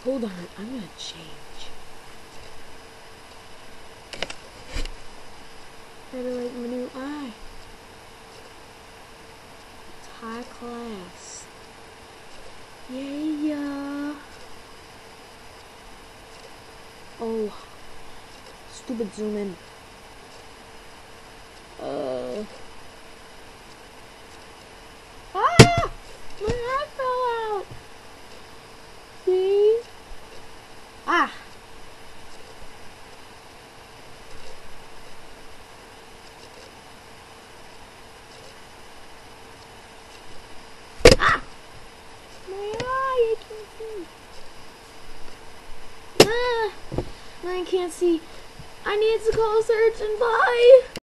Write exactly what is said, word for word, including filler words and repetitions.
Hold on, I'm gonna change. Better like my new eye. It's high class. Yeah. Oh, stupid zoom in. Uh. Ah! My eye fell out. See? Ah. Ah! My eye, I can't see. Ah! I can't see. I need to call a surgeon. Bye.